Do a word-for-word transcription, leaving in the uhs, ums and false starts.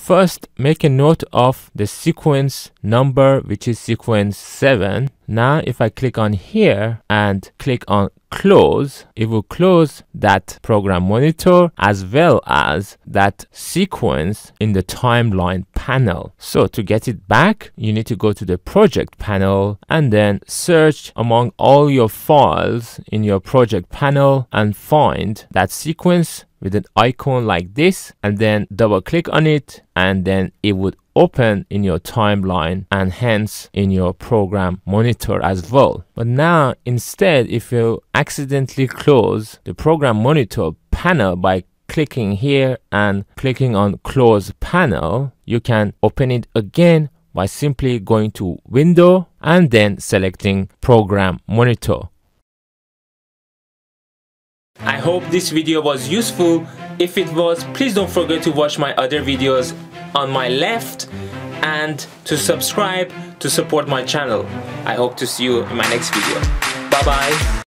First, make a note of the sequence number, which is sequence seven. Now, if I click on here and click on close, it will close that program monitor as well as that sequence in the timeline panel. So to get it back, you need to go to the project panel and then search among all your files in your project panel and find that sequence with an icon like this, and then double click on it, and then it would open in your timeline and hence in your program monitor as well. But now instead, if you accidentally close the program monitor panel by clicking here and clicking on close panel, you can open it again by simply going to window and then selecting program monitor. I hope this video was useful. If it was, please don't forget to watch my other videos on my left and to subscribe to support my channel. I hope to see you in my next video. Bye bye.